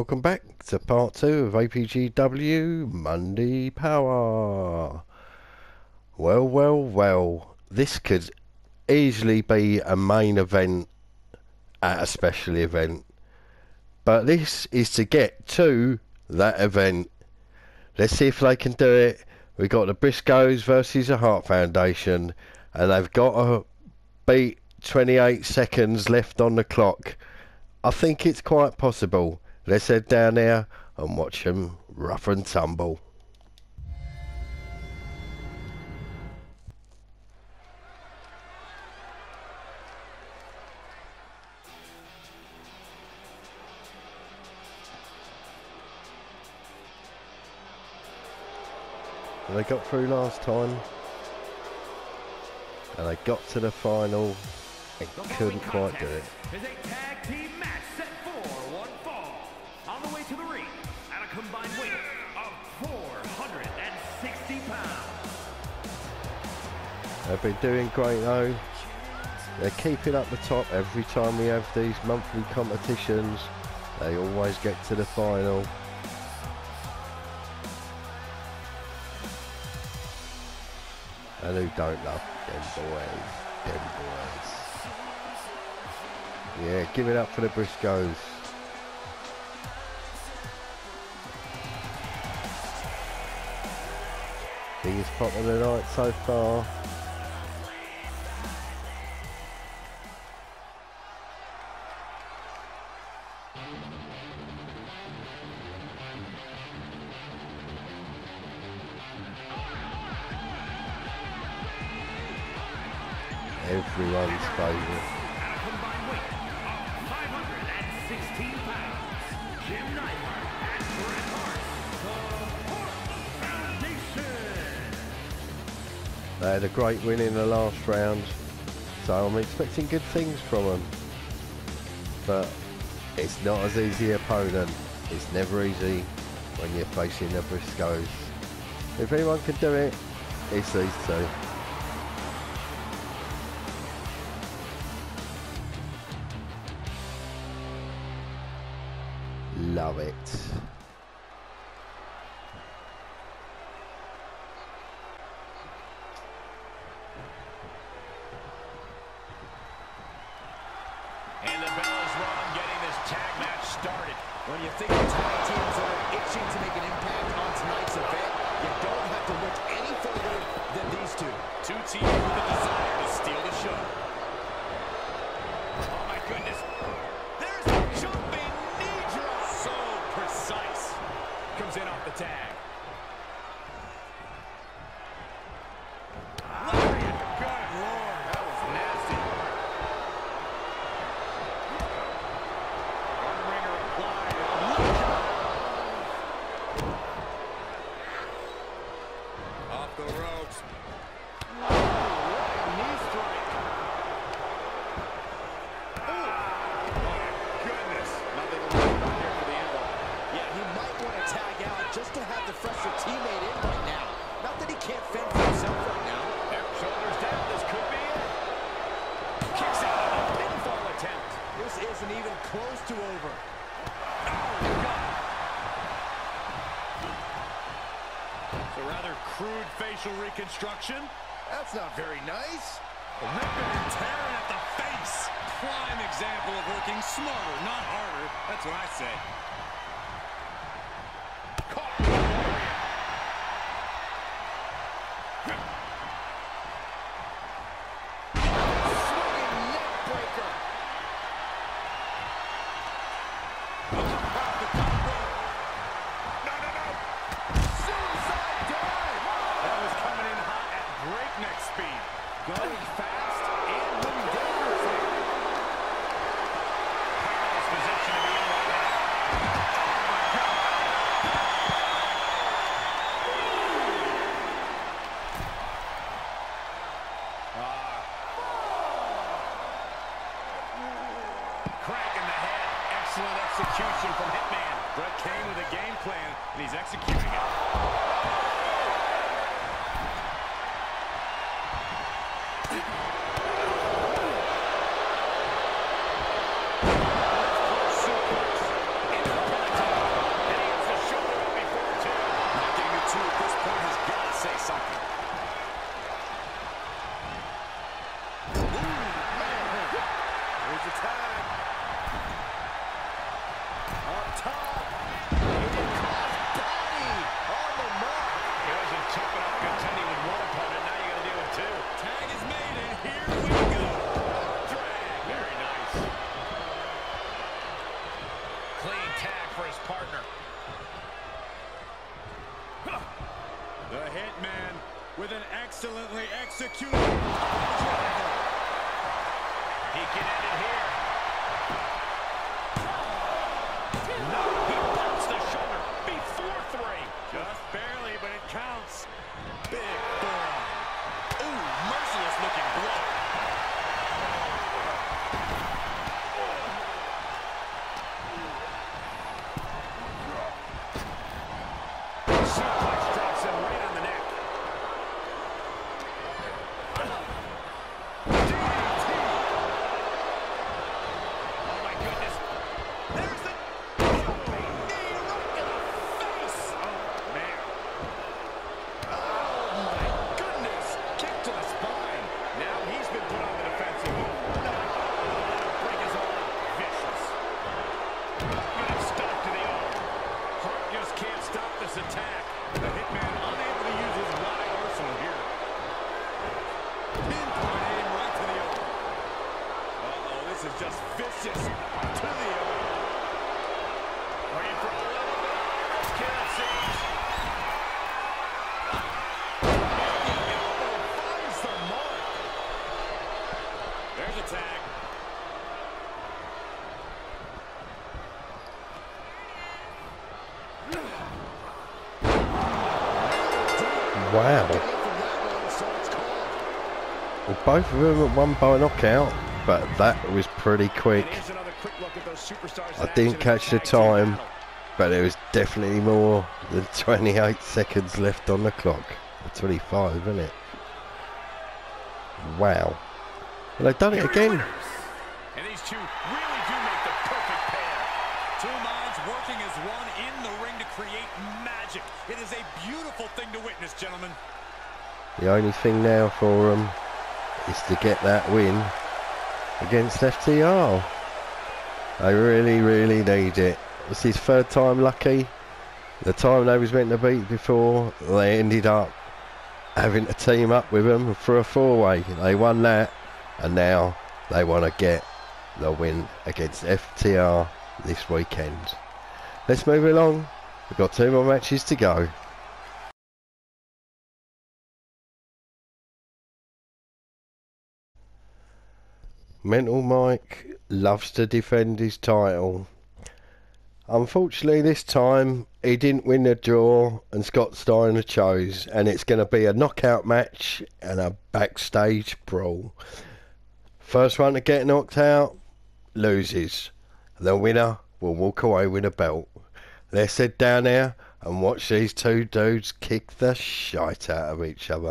welcome back to part 2 of APGW Monday Power. Well, this could easily be a main event at a special event, but this is to get to that event. Let's see if they can do it. We've got the Briscoes versus the Hart Foundation, and they've got to beat 28 seconds left on the clock. I think it's quite possible. Let's head down there and watch them rough and tumble. They got through last time, and they got to the final and couldn't quite do it. Is a tag team match set for one fall. On the way to the ring at a combined weight of 460 pounds. They've been doing great though. They're keeping up the top every time we have these monthly competitions. They always get to the final. And who don't love them boys. Yeah, give it up for the Briscoes. Biggest pop of the night so far. Everyone's favourite. At a combined weight of 516 pounds, Jim Neidhart and Bret Hart, the Hart Foundation. They had a great win in the last round, so I'm expecting good things from them. But it's not as easy an opponent. It's never easy when you're facing the Briscoes. If anyone can do it, it's these two. Love it. And the bell is rung, getting this tag match started. When you think of tag teams that are itching to make an impact on tonight's event, you don't have to look any further than these two. Two teams with a desire to steal the show. Oh my goodness. There's a jumping knee drop. So precise. Comes in off the tag. Lariat. Good Lord. That was nasty. One ringer applied. Off the ropes. Oh, what a knee strike. Goodness. Nothing to worry about here for the end. Yeah, he might want to tag out just to have the fresher teammate in right now. Not that he can't fend for himself right now. Shoulders down, this could be it. Kicks out of the pinfall attempt. This isn't even close to over. Oh, God. It's a rather crude facial reconstruction. That's not very nice. Ripping and tearing at the face. Prime example of working smarter, not harder. That's what I say. Caught by the Warrior. Swinging neck breaker. Off the top rope. No. Suicide dive. That was coming in hot at breakneck speed. Going fast and moving dangerously. Perilous position to be in right now. Oh my God. Crack in the head. Excellent execution from Hitman. Bret came with a game plan, and he's executing it. Suplex into the ponytail. this is just vicious to the elbow. Waiting for a little bit. Here it seems. And the elbow finds the mark. There's a tag. Wow. Well, both of them at one by knockout, but that was pretty quick. I didn't catch the time, but there was definitely more than 28 seconds left on the clock. 25, isn't it? Wow. And they've done it again. And these two really do make the perfect pair. Two minds working as one in the ring to create magic. It is a beautiful thing to witness, gentlemen. The only thing now for them is to get that win against FTR. They really, really need it. It's his third time lucky. The time they was meant to beat before, they ended up having to team up with them for a four-way. They won that, and now they want to get the win against FTR this weekend. Let's move along. We've got 2 more matches to go. Mental Mike loves to defend his title. Unfortunately this time he didn't win the draw and Scott Steiner chose, and it's going to be a knockout match and a backstage brawl. First one to get knocked out loses. The winner will walk away with a belt. Let's head down there and watch these two dudes kick the shite out of each other.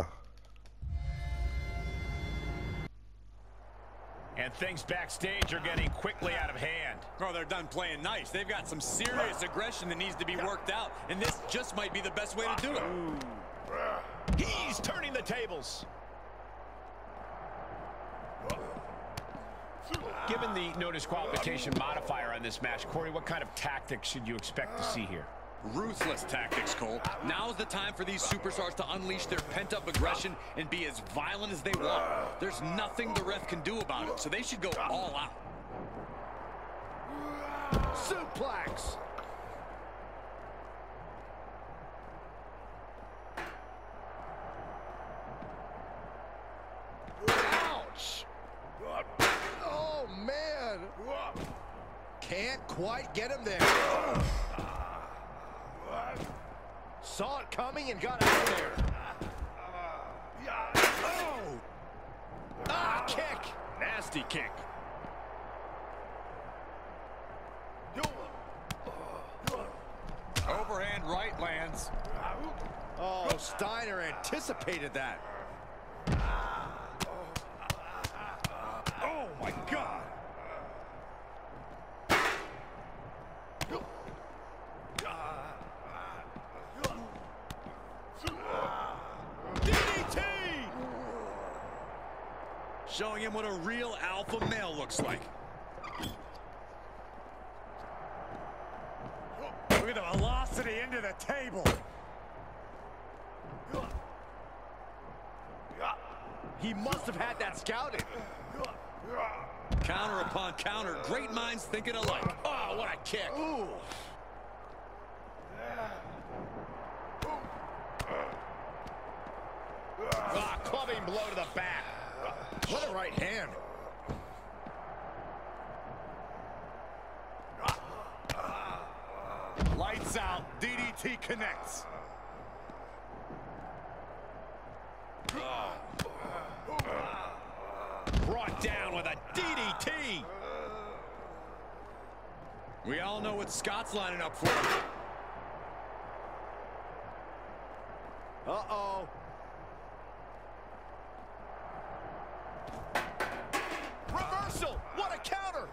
And things backstage are getting quickly out of hand. Oh, they're done playing nice. They've got some serious aggression that needs to be worked out, and this just might be the best way to do it. He's turning the tables. Given the no disqualification modifier on this match, Corey, what kind of tactics should you expect to see here? Ruthless tactics, Cole. Now's the time for these superstars to unleash their pent-up aggression and be as violent as they want. There's nothing the ref can do about it, so they should go all out. Suplex! Ouch! Oh, man! Can't quite get him there. Saw it coming and got out there. Oh! Ah, kick! Nasty kick. Overhand right lands. Oh, Steiner anticipated that. Oh, my God. DDT! Showing him what a real alpha male looks like. Look at the velocity into the table. He must have had that scouted. Counter upon counter. Great minds thinking alike. Oh, what a kick. Ooh. Ah, clubbing blow to the back. What a right hand. Lights out. DDT connects. Brought down with a DDT. We all know what Scott's lining up for. Uh-oh. Reversal! What a counter!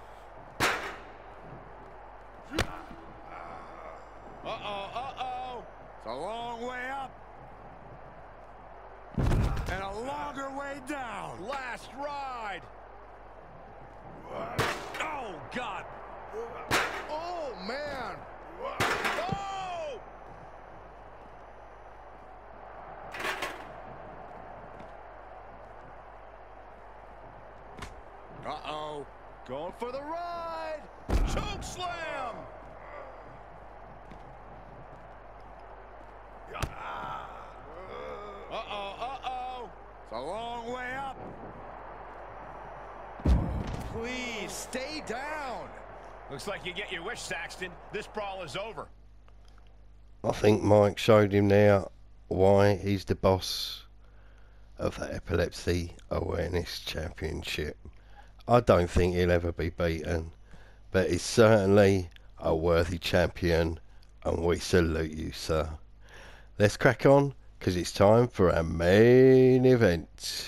Uh-oh, uh-oh. It's a long way up. And a longer way down. Last ride. Oh, God. Oh, man. Oh! Uh-oh. Going for the ride. Choke slam. Uh-oh. It's a long way up. Please, stay down. Looks like you get your wish, Saxton. This brawl is over. I think Mike showed him now why he's the boss of the Epilepsy Awareness Championship. I don't think he'll ever be beaten, but he's certainly a worthy champion, and we salute you, sir. Let's crack on, because it's time for our main event.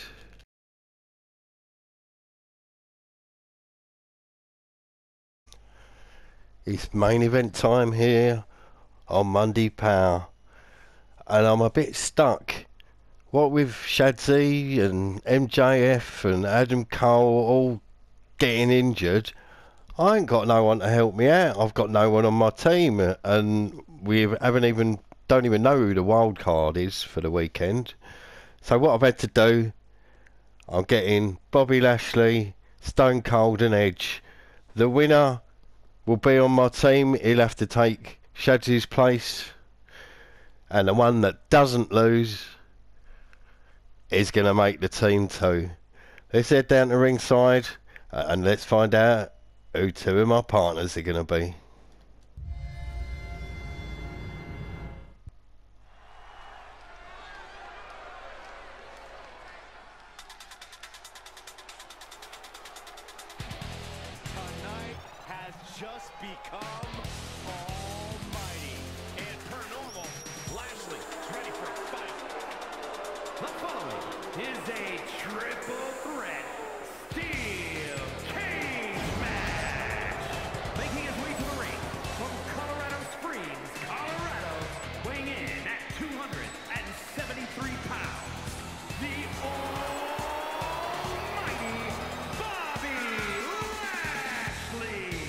It's main event time here on Monday Power, and I'm a bit stuck. What with Shadzzy and MJF and Adam Cole all getting injured, I ain't got no one to help me out. I've got no one on my team, and we don't even know who the wild card is for the weekend. So what I've had to do, I'm getting Bobby Lashley, Stone Cold and Edge. The winner will be on my team. He'll have to take Shadzzy's place, and the one that doesn't lose is going to make the team too. Let's head down to ringside and let's find out who two of my partners are going to be. Tonight has just become almighty. And per normal, Lashley is ready for a fight. The following is a triple threat steel cage match. Making his way to the ring from Colorado Springs, Colorado, weighing in at 273 pounds, the almighty Bobby Lashley.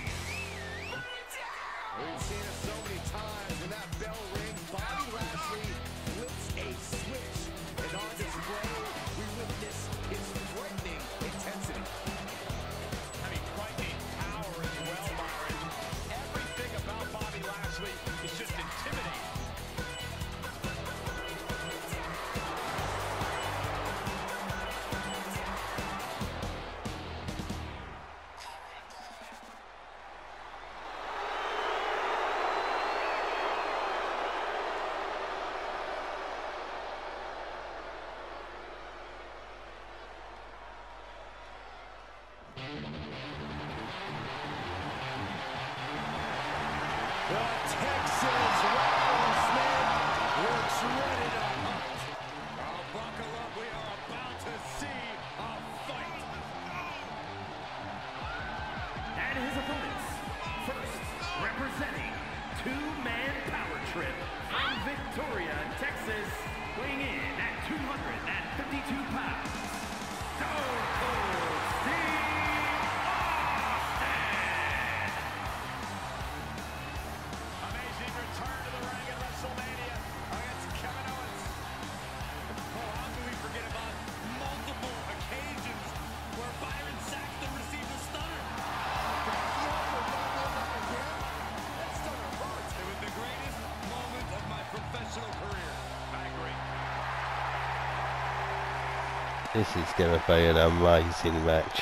We've seen it so many times. When that bell rings, Bobby Lashley flips a switch. And on display, we witness his frightening intensity. I mean, frightening power as well, Byron. Everything about Bobby Lashley is just intimidating. The Texas Rattlesnake looks ready to hunt. Oh, buckle up. We are about to see a fight. And his opponents, first representing two-man power trip from Victoria, Texas, weighing in at 252 pounds, Stone Cold Steve Austin. Amazing return to the ring at WrestleMania against Kevin Owens. Oh, how can we forget about multiple occasions where Byron Saxton received a stunner? That stunner hurts. It was the greatest moment of my professional career. I agree. This is going to be an amazing match.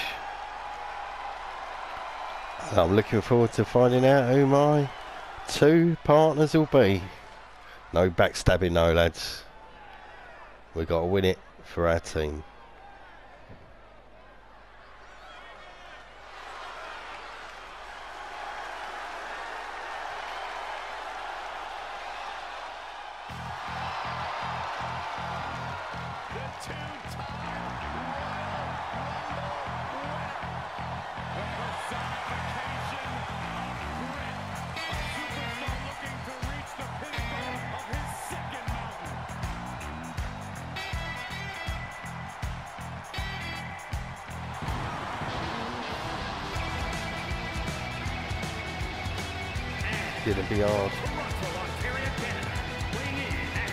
And I'm looking forward to finding out who my two partners will be. No backstabbing, no lads. We've got to win it for our team. The two-time the personification of grit. A superstar looking to reach the pinnacle of his second mountain. Gonna be hard. Toronto, Ontario, Canada, weighing in at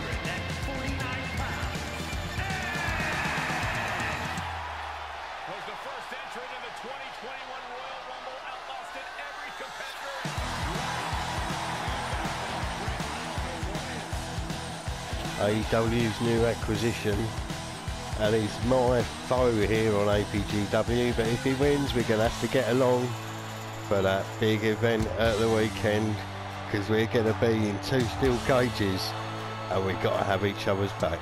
249 pounds. Was the first entrant in the 2021 Royal Rumble, outlasted every competitor. AEW's new acquisition, and he's my foe here on APGW, but if he wins we're going to have to get along for that big event at the weekend, because we're going to be in two steel cages and we've got to have each other's back.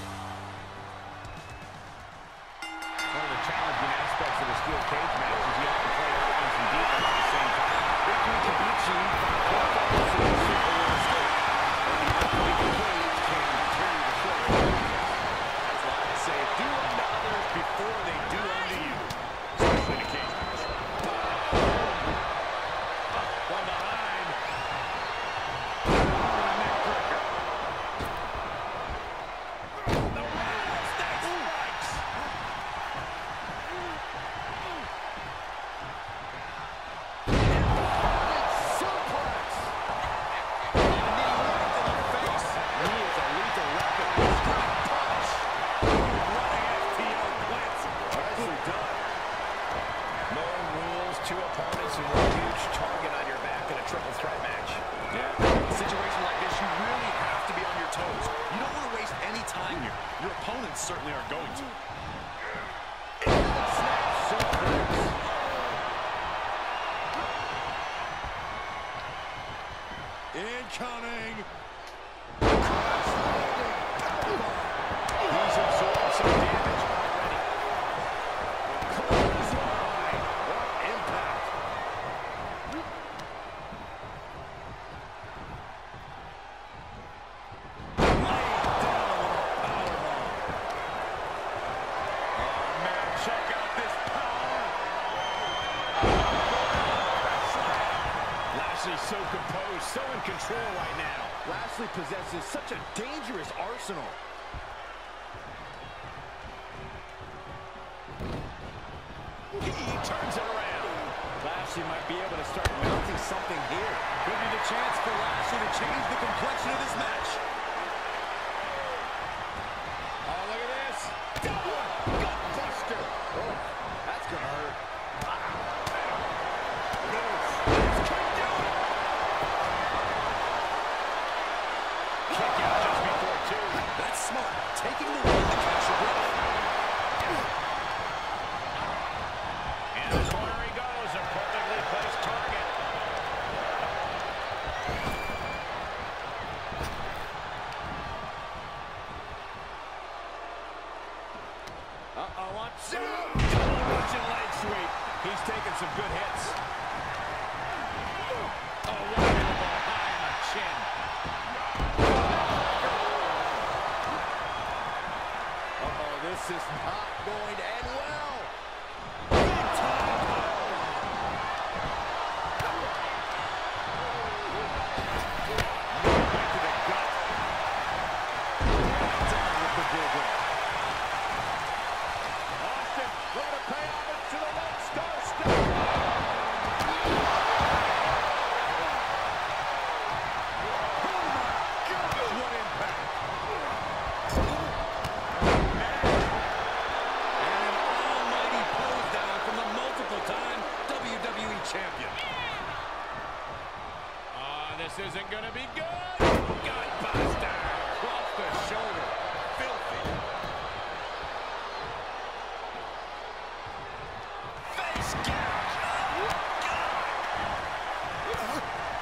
One of the challenging aspects of a steel cage match is you have to play offense and defense at the same time. If you can beat you, that's why I say do unto others before they do unto you. Especially in a cage match. From behind. Neckbreaker. The rattlesnake strikes. Suplex. Knee right to the face. Knee is a lethal weapon. Straight punch. Running FTO blitz. Nicely done. No rules, two opponents, and one huge target on your back in a triple threat match. Yeah, in a situation like this, you really have to be on your toes. You don't want to waste any time here. Your opponents certainly are going to. Snap suplex. Incoming. He's absorbed some damage already. Clothesline. What impact. Laid down with a powerbomb. Oh, man, check out this power. Lashley's so composed, so in control right now. Lashley possesses such a dangerous arsenal. He turns it around. Lashley might be able to start mounting something here. Could be the chance for Lashley to change the complexion of this match. Oh, look at this. Gut buster. Oh, that's going to hurt. This could do it. Kick out just before two. That's smart. Taking the one to catch your breath. In the corner he goes, a perfectly placed target. Uh-oh, watch out! Russian leg sweep. He's taking some good hits. Oh, what a elbow high on the chin. Uh-oh, this is not going to end well. Big time powerbomb. Right to the gut. Down with the big one. Austin, going to pay homage to the Lone Star Stunner. Oh my gosh, what impact. And an almighty pose down from the multiple-time WWE champion. This isn't going to be good. Gutbuster across the shoulder. Filthy. Face gouge. Oh, God.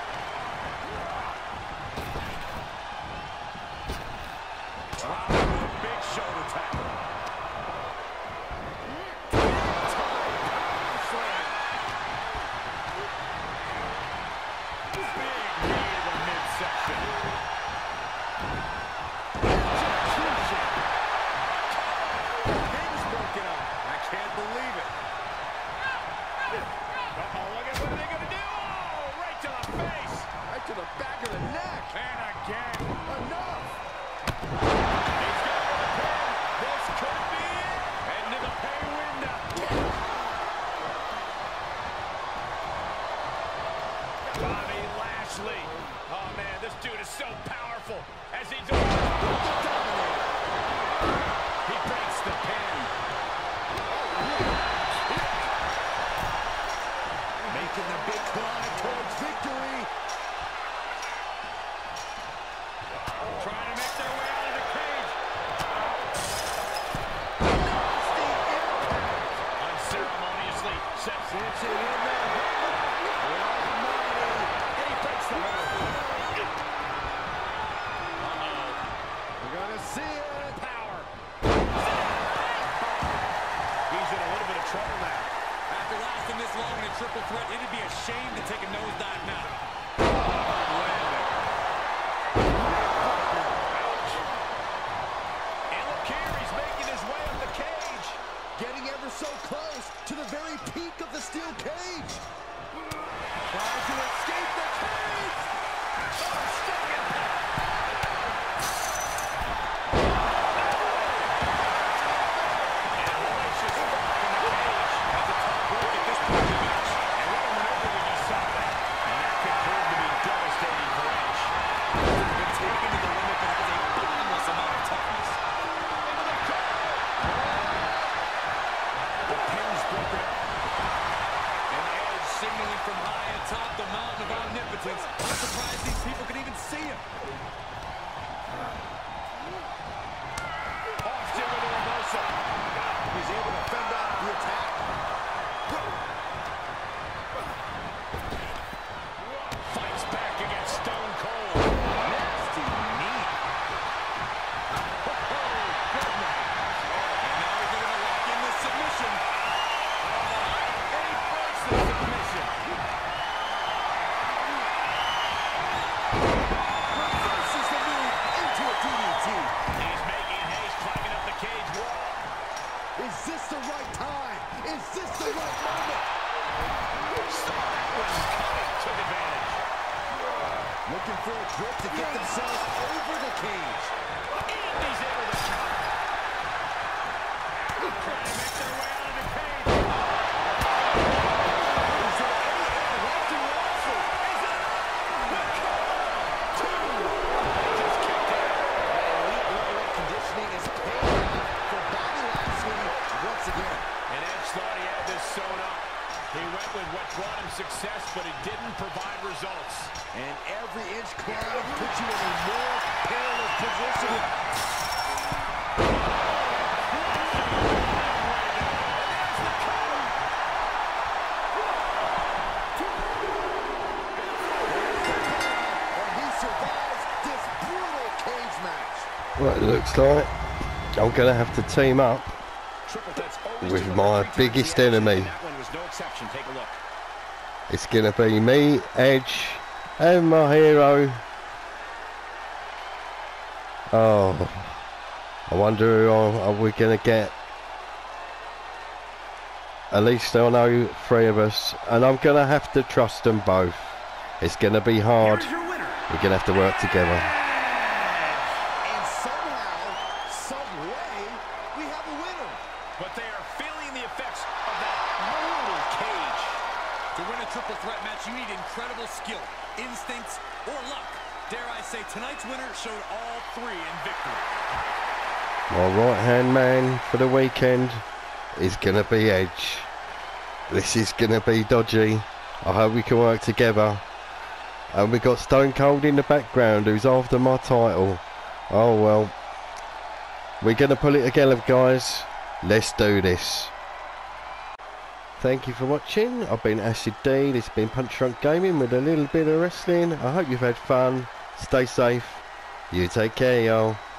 Dropping a big shoulder tackle. Slam. Big knee to the midsection. Execution. Pins broken up. I can't believe it. Cinching in there. And he breaks the hold. We're going to see it. Power. He's in a little bit of trouble now. After lasting this long in a triple threat, it'd be a shame to take a nosedive now. Landing. And look here, he's making his way up the cage. Getting ever so close to the very peak of the steel cage. Trying to escape the cage. Oh, stuck in. From high atop the mountain of omnipotence. I'm surprised these people can even see him. Austin with a reversal. He's able to fend off the attack. Fights back against Stone Cold. Nasty knee. Oh, goodness. And now he's going to lock in this submission. And he breaks the submission. Reverses the move into a DDT. He's making haste, climbing up the cage wall. Is this the right time? Is this the right moment? Took advantage. Looking for a grip to get themselves over the cage. And he's able to counter. Trying to make their way out of the cage. Is there any left in Russell? Is it? Two. Just kicked out. Elite level of conditioning is paying off for Bobby Lashley once again. And Edge thought he had this sewn up. He went with what brought him success, but it didn't provide results. And every inch climb puts you in a more perilous position. And he survives this brutal cage match. Well, it looks like I'm going to have to team up Triple threats always with deliver my 3 times biggest the action. enemy. That one was no exception. Take a look. It's going to be me, Edge, and my hero. Oh, I wonder who are we going to get. At least I know 3 of us, and I'm going to have to trust them both. It's going to be hard. Here's your winner. We're going to have to work together. And somehow, some way, we have a winner. But they are feeling the effects of that brutal cage. To win a triple threat match, you need incredible skill, instincts, or luck. Dare I say, tonight's winner showed all 3 in victory. My right-hand man for the weekend is going to be Edge. This is going to be dodgy. I hope we can work together. And we got Stone Cold in the background who's after my title. Oh well. We're going to pull it together, guys. Let's do this. Thank you for watching. I've been Acid D. This has been Punch Drunk Gaming with a little bit of wrestling. I hope you've had fun. Stay safe. You take care, y'all.